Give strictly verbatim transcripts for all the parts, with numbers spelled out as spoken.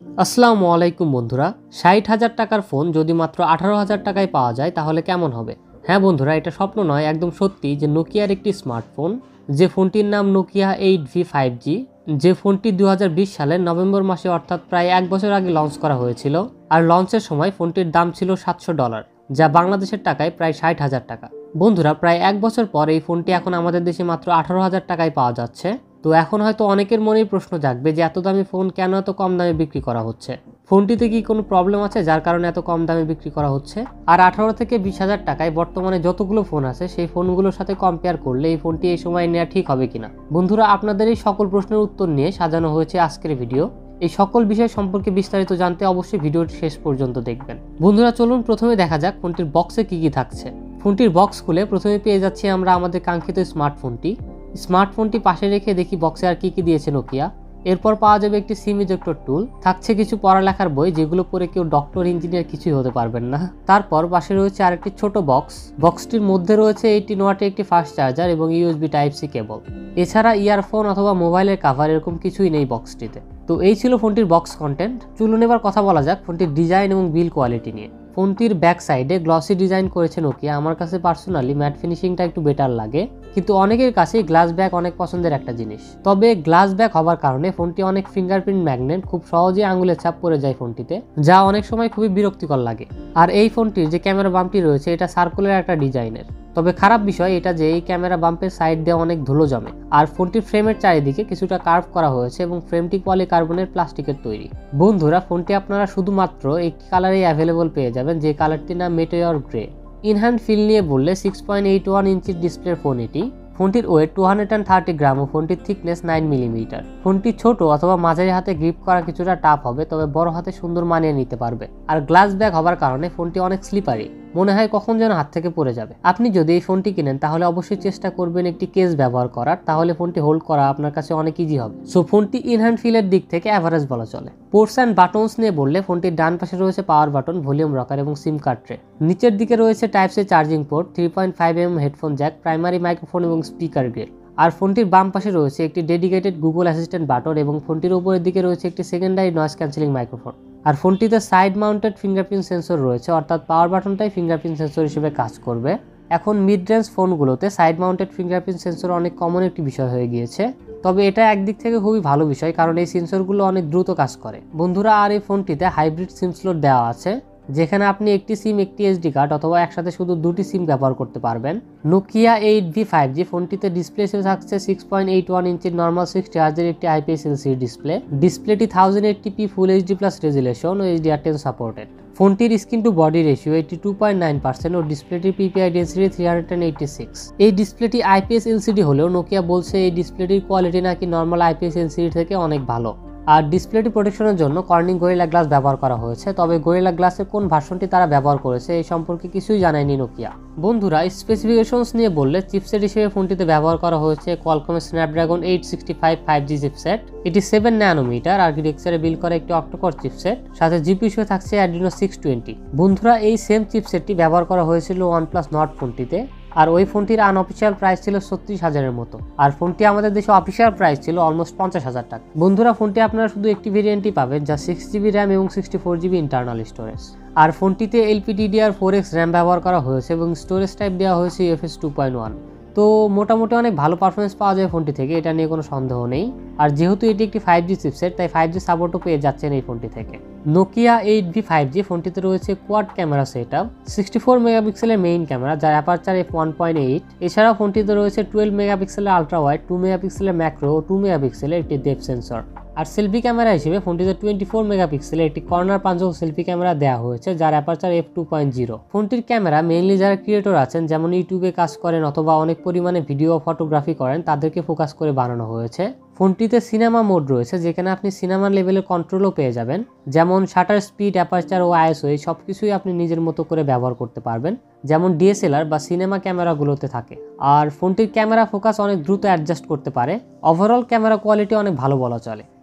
আসসালামু আলাইকুম বন্ধুরা, ষাট হাজার টাকার ফোন যদি মাত্র আঠারো হাজার টাকায় পাওয়া যায় তাহলে কেমন হবে? হ্যাঁ বন্ধুরা, এটা স্বপ্ন নয়, একদম সত্যি যে নোকিয়ার একটি স্মার্টফোন, যে ফোনটির নাম Nokia eight V five G, যে ফোনটি দু হাজার বিশ সালের নভেম্বর মাসে অর্থাৎ প্রায় এক বছর আগে লঞ্চ করা হয়েছিল। আর লঞ্চের সময় ফোনটির দাম ছিল সাতশো ডলার, যা বাংলাদেশের টাকায় প্রায় ষাট হাজার টাকা। বন্ধুরা, প্রায় এক বছর পর এই ফোনটি এখন আমাদের দেশে মাত্র আঠারো হাজার টাকায় পাওয়া যাচ্ছে। তো এখন হয়তো অনেকের মনেই প্রশ্ন জাগবে যে এত দামি ফোন কেন এত কম দামে বিক্রি করা হচ্ছে? ফোনটিতে কি কোনো প্রবলেম আছে যার কারণে এত কম দামে বিক্রি করা হচ্ছে? আর আঠারো থেকে বিশ হাজার টাকায় বর্তমানে যতগুলো ফোন আছে সেই ফোনগুলোর সাথে কম্পেয়ার করলে এই ফোনটি এই সময় নেওয়া ঠিক হবে কিনা? বন্ধুরা, আপনাদের এই সকল প্রশ্নের উত্তর নিয়ে সাজানো হয়েছে আজকের ভিডিও। এই সকল বিষয় সম্পর্কে বিস্তারিত জানতে অবশ্যই ভিডিওটি শেষ পর্যন্ত দেখবেন। বন্ধুরা চলুন প্রথমে দেখা যাক ফোনটির বক্সে কি কি থাকছে। ফোনটির বক্স খুলে প্রথমে পেয়ে যাচ্ছি আমরা আমাদের কাঙ্ক্ষিত স্মার্টফোনটি। স্মার্টফোনটি পাশে রেখে দেখি বক্সে আর কি কি দিয়েছে নোকিয়া। এরপর পাওয়া যাবে একটি সিম ইজেক্টর টুল, থাকছে কিছু পড়ালেখার বই যেগুলো পড়ে কেউ ডক্টর ইঞ্জিনিয়ার কিছুই হতে পারবেন না। তারপর পাশে রয়েছে আরেকটি ছোট বক্স, বক্সটির মধ্যে রয়েছে এইটিন ওয়াটের একটি ফাস্ট চার্জার এবং ইউএসবি টাইপ সি কেবল। এছাড়া ইয়ারফোন অথবা মোবাইলের কাভার এরকম কিছুই নেই বক্সটিতে। তো এই ছিল ফোনটির বক্স কন্টেন্ট। চলুন এবার কথা বলা যাক ফোনটির ডিজাইন এবং বিল্ড কোয়ালিটি নিয়ে। ফোনটির ব্যাক সাইডে গ্লসি ডিজাইন করেছে নোকিয়া। আমার কাছে পার্সোনালি ম্যাট ফিনিশিংটা একটু বেটার লাগে, কিন্তু অনেকের কাছেই গ্লাস ব্যাক অনেক পছন্দের একটা জিনিস। তবে গ্লাস ব্যাক হবার কারণে ফোনটি অনেক ফিঙ্গারপ্রিন্ট ম্যাগনেট, খুব সহজেই আঙুলের ছাপ পড়ে যায় ফোনটিতে, যা অনেক সময় খুবই বিরক্তিকর লাগে। আর এই ফোনটির যে ক্যামেরা বাম্পটি রয়েছে এটা সার্কুলার একটা ডিজাইনের। তবে খারাপ বিষয় এটা যে এই ক্যামেরা বাম্পের সাইড দিয়ে অনেক ধুলো জমে। আর ফোনটির ফ্রেমের চারিদিকে কিছুটা কার্ভ করা হয়েছে এবং ফ্রেমটি পলিকার্বনের প্লাস্টিকের তৈরি। বন্ধুরা, ফোনটি আপনারা শুধুমাত্র একটি কালারেই অ্যাভেলেবল পেয়ে যাবেন, যে কালারটির নাম মেটেওর গ্রে। ইনহ্যান্ড ফিল নিয়ে বললে সিক্স পয়েন্ট এইট ওয়ান ইঞ্চির ডিসপ্লের ফোন এটি। ফোনটির weight two hundred thirty gram ও ফোনটির থিকনেস নাইন মিলিমিটার। ফোনটি ছোট অথবা মাঝারি হাতে গ্রিপ করা কিছুটা টাফ হবে, তবে বড় হাতে সুন্দর মানিয়ে নিতে পারবে। আর গ্লাস ব্যাক হবার কারণে ফোনটি অনেক স্লিপারি, মনে হয় কখন যেন হাত থেকে পড়ে যাবে। আপনি যদি এই ফোনটি কিনেন তাহলে অবশ্যই চেষ্টা করবেন একটি কেস ব্যবহার করার, তাহলে ফোনটি হোল্ড করা আপনার কাছে অনেক ইজি হবে। সো ফোনটি ইনহ্যান্ড ফিলের দিক থেকে অ্যাভারেজ বলা চলে। পোর্টস অ্যান্ড বাটনস নিয়ে বললে ফোনটির ডান পাশে রয়েছে পাওয়ার বাটন, ভলিউম রকার এবং সিম কার্ড ট্রে। নিচের দিকে রয়েছে type C charging port, three point five M headphone jack, primary microphone এবং স্পিকার গ্রিল। আর ফোনটির বাম পাশে রয়েছে একটি ডেডিকেটেড গুগল অ্যাসিস্ট্যান্ট বাটন এবং ফোনটির উপরের দিকে রয়েছে একটি সেকেন্ডারি নয়েজ ক্যান্সেলিং মাইক্রোফোন। আর ফোনটিতে সাইড মাউন্টেড ফিঙ্গারপ্রিন্ট সেন্সর রয়েছে, অর্থাৎ পাওয়ার বাটনটাই ফিঙ্গারপ্রিন্ট সেন্সর হিসেবে কাজ করবে। এখন মিড রেঞ্জ ফোনগুলোতে সাইড মাউন্টেড ফিঙ্গারপ্রিন্ট সেন্সর অনেক কমন একটি বিষয় হয়ে গিয়েছে। তবে এটা একদিক থেকে খুবই ভালো বিষয়, কারণ এই সেন্সরগুলো অনেক দ্রুত কাজ করে। বন্ধুরা, আর এই ফোনটিতে হাইব্রিড সিম স্লট দেওয়া আছে, যেখানে আপনি একটি সিম একটি এসডি কার্ড অথবা একসাথে শুধু দুটি সিম ব্যবহার করতে পারবেন। Nokia eight V five G ফোনটিতে ডিসপ্লে হিসেবে থাকছে সিক্স পয়েন্ট এইট ওয়ান ইঞ্চির নর্মাল সিক্সটি হার্জের একটি আইপিএস এলসিডি ডিসপ্লে। ডিসপ্লেটি thousand eighty P full HD plus resolution ও এইচডিআর টেন সাপোর্টেড। ফোনটির screen to body ratio eighty two point nine percent ও ডিসপ্লেটির PPI density three hundred eighty six. এই ডিসপ্লেটি আইপিএস এলসিডি হলেও নোকিয়া বলছে এই ডিসপ্লেটির কোয়ালিটি নাকি নর্মাল আইপিএস এলসিডি থেকে অনেক ভালো। আর ডিসপ্লেটি প্রোটেকশনের জন্য কর্নিং গরিলা গ্লাস ব্যবহার করা হয়েছে, তবে গরিলা গ্লাসের কোন ভার্সনটি তারা ব্যবহার করেছে এই সম্পর্কে কিছুই জানায়নি নোকিয়া। বন্ধুরা, স্পেসিফিকেশনস নিয়ে বললে চিপসেট হিসেবে ফোনটিতে ব্যবহার করা হয়েছে কোয়ালকমের Snapdragon eight sixty five five G chipset. এটি সেভেন ন্যানোমিটার আর্কিটেকচারে বিল্ড করা একটি অক্টোকর চিপসেট, সাথে জিপি হিসেবে থাকছে অ্যাড্রিনো সিক্স টোয়েন্টি। বন্ধুরা, এই সেম চিপসেটটি ব্যবহার করা হয়েছিল ওয়ানপ্লাস নট ফোনটিতে, আর ওই ফোনটির আনঅফিসিয়াল প্রাইস ছিল ছত্রিশ হাজারের মতো, আর ফোনটি আমাদের দেশে অফিসিয়াল প্রাইস ছিল অলমোস্ট পঞ্চাশ হাজার টাকা। বন্ধুরা, ফোনটি আপনারা শুধু একটি ভেরিয়েন্টই পাবেন, যা সিক্স জিবি র্যাম এবং sixty four GB internal storage. আর ফোনটিতে এলপিডিডিআর ফোর এক্স র্যাম ব্যবহার করা হয়েছে এবং স্টোরেজ টাইপ দেওয়া হয়েছে ইউএফএস টু পয়েন্ট ওয়ান। তো মোটামুটি অনেক ভালো পারফরমেন্স পাওয়া যায় ফোনটি থেকে, এটা নিয়ে কোনো সন্দেহ নেই। আর যেহেতু এটি একটি ফাইভ জি চিপসেট, তাই ফাইভ জি সাপোর্টও পেয়ে যাচ্ছেন এই ফোনটি থেকে। Nokia eight V five G ফোনটিতে রয়েছে quad camera set up, sixty four মেগাপিক্সেলের মেইন ক্যামেরা যার aperture F one point eight. এছাড়াও ফোনটিতে রয়েছে টুয়েলভ মেগাপিক্সেলের আলট্রা ওয়াইড, টু মেগাপিক্সেলের ম্যাক্রো ও টু মেগাপিক্সেলের একটি ডেপথ সেন্সর। আর সেলফি ক্যামেরা হিসেবে ফোনটিতে টোয়েন্টি ফোর মেগাপিক্সেলের একটি কর্নার পাঞ্চক সেলফি ক্যামেরা দেওয়া হয়েছে, যার aperture F two point zero. ফোনটির ক্যামেরা মেইনলি যারা ক্রিয়েটর আছেন, যেমন ইউটিউবে কাজ করেন অথবা অনেক পরিমাণে ভিডিও ফটোগ্রাফি করেন, তাদেরকে ফোকাস করে বানানো হয়েছে। ফোনটিতে সিনেমা মোড রয়েছে, যেখানে আপনি সিনেমা লেভেলের কন্ট্রোলও পেয়ে যাবেন, যেমন শাটার স্পিড, অ্যাপারচার ও আইএসও, এই সব কিছুই আপনি নিজের মতো করে ব্যবহার করতে পারবেন, যেমন ডিএসএলআর বা সিনেমা ক্যামেরাগুলোতে থাকে। আর ফোনটির ক্যামেরা ফোকাস অনেক দ্রুত অ্যাডজাস্ট করতে পারে। ওভারঅল ক্যামেরা কোয়ালিটি অনেক ভালো বলা চলে।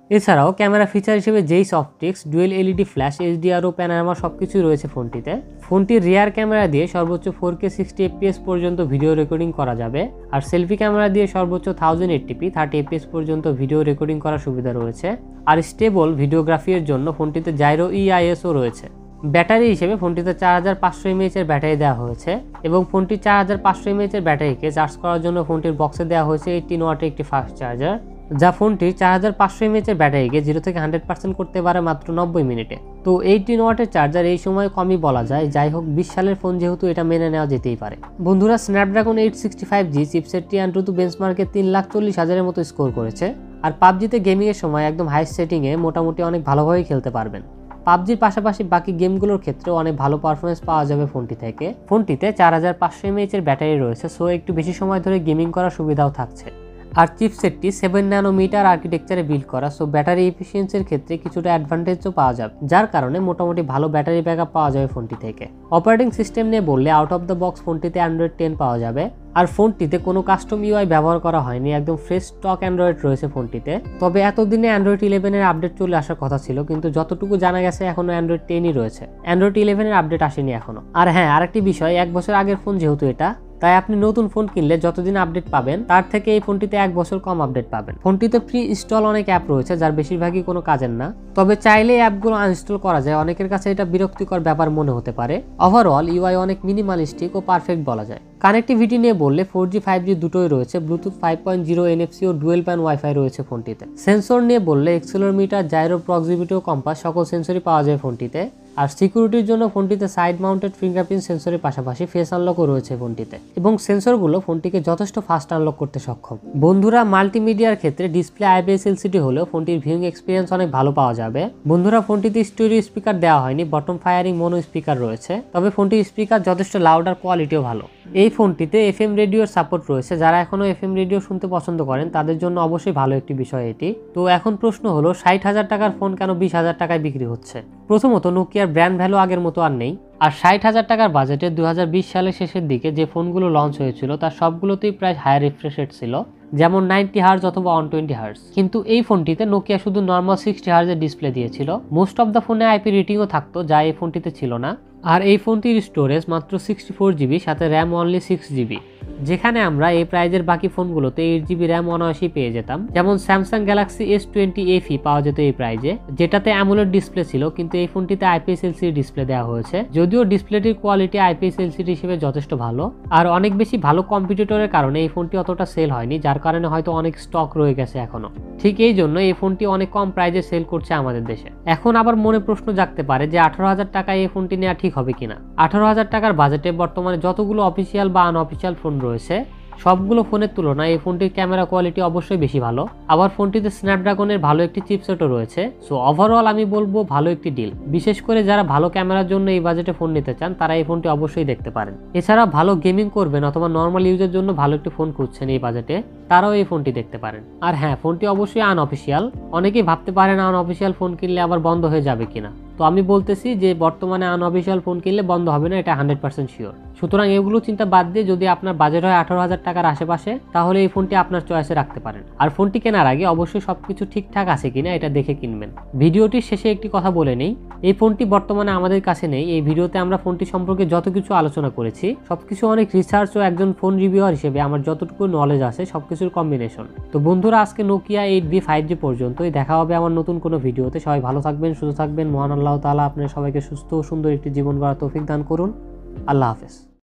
এছাড়াও ক্যামেরা ফিচার হিসেবে Zeiss optics, dual LED flash, HDR ও প্যানোরামা সবকিছুই রয়েছে ফোনটিতে। ফোনটির রিয়ার ক্যামেরা দিয়ে সর্বোচ্চ ফোর কে সিক্সটি এফপিএস পর্যন্ত ভিডিও রেকর্ডিং করা যাবে, আর সেলফি ক্যামেরা দিয়ে সর্বোচ্চ থাউজেন্ড এইটটিপি থার্টি এফপিএস পর্যন্ত ভিডিও রেকর্ডিং করার সুবিধা রয়েছে। আর স্টেবল ভিডিওগ্রাফির জন্য ফোনটিতে জাইরো ইআইএসও রয়েছে। ব্যাটারি হিসেবে ফোনটিতে চার হাজার পাঁচশো এমএএইচ এর ব্যাটারি দেওয়া হয়েছে এবং ফোনটি চার হাজার পাঁচশো এমএএইচ এর ব্যাটারিকে চার্জ করার জন্য ফোনটির বক্সে দেওয়া হয়েছে এইটিন ওয়াটের একটি ফাস্ট চার্জার, যা ফোনটির চার হাজার পাঁচশো এমএএইচ এর ব্যাটারিকে জিরো থেকে হান্ড্রেড পার্সেন্ট করতে পারে মাত্র নব্বই মিনিটে। তো এইটিন ওয়াটের চার্জার এই সময় কমই বলা যায়, যাই হোক বিশ সালের ফোন যেহেতু এটা মেনে নেওয়া যেতেই পারে। বন্ধুরা, Snapdragon eight sixty five G চিপসেটটি অ্যান্ট্রুতু বেঞ্চমার্কে তিন লাখ চল্লিশ হাজারের মতো স্কোর করেছে, আর পাবজিতে গেমিংয়ের সময় একদম হাই সেটিংয়ে মোটামুটি অনেক ভালোভাবেই খেলতে পারবেন। পাবজির পাশাপাশি বাকি গেমগুলোর ক্ষেত্রেও অনেক ভালো পারফরমেন্স পাওয়া যাবে ফোনটি থেকে। ফোনটিতে চার হাজার পাঁচশো এমএএইচ এর ব্যাটারি রয়েছে, সো একটু বেশি সময় ধরে গেমিং করার সুবিধাও থাকছে। আর চিপসেটটি সেভেন ন্যানোমিটার আর্কিটেকচারে বিল্ড করা, সো ব্যাটারি এফিসিয়েন্সির ক্ষেত্রে কিছুটা অ্যাডভান্টেজও পাওয়া যাবে, যার কারণে মোটামুটি ভালো ব্যাটারি ব্যাকআপ পাওয়া যাবে ফোনটি থেকে। অপারেটিং সিস্টেম নিয়ে বললে আউট অফ দ্য বক্স ফোনটিতে অ্যান্ড্রয়েড টেন পাওয়া যাবে, আর ফোনটিতে কোনো কাস্টম ইউআই ব্যবহার করা হয়নি, একদম ফ্রেশ স্টক অ্যান্ড্রয়েড রয়েছে ফোনটিতে। তবে এতদিনে অ্যান্ড্রয়েড ইলেভেনের আপডেট চলে আসার কথা ছিল, কিন্তু যতটুকু জানা গেছে এখনো অ্যান্ড্রয়েড টেনই রয়েছে, অ্যান্ড্রয়েড ইলেভেনের আপডেট আসেনি এখনো। আর হ্যাঁ, আরেকটি বিষয়, এক বছর আগের ফোন যেহেতু এটা, তাই আপনি নতুন ফোন কিনলে যতদিন আপডেট পাবেন তার থেকে এই ফোনটিতে এক বছর কম আপডেট পাবেন। ফোনটিতে প্রি ইনস্টল অনেক অ্যাপ রয়েছে যার বেশিরভাগই কোনো কাজের না, তবে চাইলে অ্যাপগুলো আনইনস্টল করা যায়। অনেকের কাছে এটা বিরক্তিকর ব্যাপার মনে হতে পারে। ওভারঅল ইউআই অনেক মিনিমালিস্টিক ও পারফেক্ট বলা যায়। কানেক্টিভিটি নিয়ে বললে ফোর জি ফাইভ জি দুটোই রয়েছে, Bluetooth five point zero NFC ও ডুয়েল প্যান ওয়াইফাই রয়েছে ফোনটিতে। সেন্সর নিয়ে বললে এক্সেলেরোমিটার, জাইরো, প্রক্সিমিটি ও কম্পাস সকল সেন্সরই পাওয়া যায় ফোনটিতে। আর সিকিউরিটির জন্য ফোনটিতে সাইড মাউন্টেড ফিঙ্গারপ্রিন্ট সেন্সরের পাশাপাশি ফেস আনলকও রয়েছে ফোনটিতে, এবং সেন্সরগুলো ফোনটিকে যথেষ্ট ফাস্ট আনলক করতে সক্ষম। বন্ধুরা, মাল্টিমিডিয়ার ক্ষেত্রে ডিসপ্লে আইপিএস এলসিডি হলেও ফোনটির ভিউইং এক্সপিরিয়েন্স অনেক ভালো পাওয়া যাবে। বন্ধুরা, ফোনটিতে স্টোরিও স্পিকার দেওয়া হয়নি, বটম ফায়ারিং মোনো স্পিকার রয়েছে, তবে ফোনটির স্পিকার যথেষ্ট লাউড আর কোয়ালিটিও ভালো। এই ফোনটিতে এফএম রেডিওর সাপোর্ট রয়েছে, যারা এখনো এফএম রেডিও শুনতে পছন্দ করেন তাদের জন্য অবশ্যই ভালো একটি বিষয় এটি। তো এখন প্রশ্ন হলো, ষাট হাজার টাকার ফোন কেন বিশ হাজার টাকায় বিক্রি হচ্ছে? প্রথমত, নোকিয়ার ব্র্যান্ড ভ্যালু আগের মতো আর নেই, আর ষাট হাজার টাকার বাজেটে দুই হাজার বিশ সালের শেষের দিকে যে ফোনগুলো লঞ্চ হয়েছিল তার সবগুলোতেই প্রায় হায়ার রিফ্রেশ রেট ছিল, যেমন নাইনটি হার্জ অথবা ওয়ান টোয়েন্টি হার্জ। কিন্তু এই ফোনটিতে নোকিয়া শুধু নর্মাল সিক্সটি হার্জের ডিসপ্লে দিয়েছিল। মোস্ট অফ দ্য ফোনে আইপি রেটিংও থাকতো, যা এই ফোনটিতে ছিল না। আর এই ফোনটির স্টোরেজ মাত্র সিক্সটি ফোর জিবি, সাথে র্যাম অনলি সিক্স জিবি, যেখানে আমরা এই প্রাইজের বাকি ফোনগুলোতে এইট জিবি র্যাম অনায়াসেই পেয়ে যেতাম। যেমন Samsung Galaxy S twenty FE পাওয়া যেত এই প্রাইজে, যেটাতে অ্যামোলেড ডিসপ্লে ছিল, কিন্তু এই ফোনটিতে আইপিএস এলসিডি ডিসপ্লে দেওয়া হয়েছে। যদিও ডিসপ্লেটির কোয়ালিটি আইপিএস এলসিডি হিসেবে যথেষ্ট ভালো, আর অনেক বেশি ভালো কম্পিটিটরের কারণে এই ফোনটি অতটা সেল হয়নি, যার কারণে হয়তো অনেক স্টক রয়ে গেছে এখনো। ঠিক এই জন্য এই ফোনটি অনেক কম প্রাইজে সেল করছে আমাদের দেশে। এখন আবার মনে প্রশ্ন জাগতে পারে যে আঠারো হাজার টাকায় এই ফোনটি নেওয়া ঠিক হবে কিনা। আঠারো হাজার টাকার বাজেটে বর্তমানে যতগুলো অফিসিয়াল বা আনঅফিসিয়াল ফোন রয়েছে সবগুলো ফোনের তুলনায় এই ফোনটির ক্যামেরা কোয়ালিটি অবশ্যই বেশি ভালো। আবার ফোনটিতে স্ন্যাপড্রাগনের ভালো একটি চিপসেটও রয়েছে। সো ওভারঅল আমি বলবো ভালো একটি ডিল। বিশেষ করে যারা ভালো ক্যামেরার জন্য এই বাজেটে ফোন নিতে চান তারা এই ফোনটি অবশ্যই দেখতে পারেন। এছাড়া ভালো গেমিং করবেন অথবা নর্মাল ইউজের জন্য ভালো একটি ফোন খুঁজছেন এই বাজেটে, তারাও এই ফোনটি দেখতে পারেন। আর হ্যাঁ, ফোনটি অবশ্যই আনঅফিসিয়াল। অনেকেই ভাবতে পারেন আনঅফিসিয়াল ফোন কিনলে আবার বন্ধ হয়ে যাবে কিনা। তো আমি বলতেছি যে বর্তমানে আনঅফিসিয়াল ফোন কিনলে বন্ধ হবে না, এটা হান্ড্রেড পার্সেন্ট শিওর। সুতরাং এগুলো চিন্তা বাদ দিয়ে যদি আপনার বাজেট হয় আঠারো হাজার টাকার আশেপাশে, তাহলে এই ফোনটি আপনার চয়েসে রাখতে পারেন। আর ফোনটি কেনার আগে অবশ্যই সবকিছু ঠিকঠাক আছে কিনা এটা দেখে কিনবেন। ভিডিওটির শেষে একটি কথা বলে নেই, এই ফোনটি বর্তমানে আমাদের কাছে নেই। এই ভিডিওতে আমরা ফোনটি সম্পর্কে যত কিছু আলোচনা করেছি সবকিছু অনেক রিসার্চ ও একজন ফোন রিভিউয়ার হিসেবে আমার যতটুকু নলেজ আছে সবকিছুর কম্বিনেশন। তো বন্ধুরা, আজকে Nokia eight V five G পর্যন্তই। দেখা হবে আমার নতুন কোনো ভিডিওতে। সবাই ভালো থাকবেন, সুস্থ থাকবেন। মহান আল্লাহ তাআলা আপনাদের সবাইকে সুস্থ ও সুন্দর একটি জীবন গড়ার তৌফিক দান করুন। আল্লাহ হাফেজ।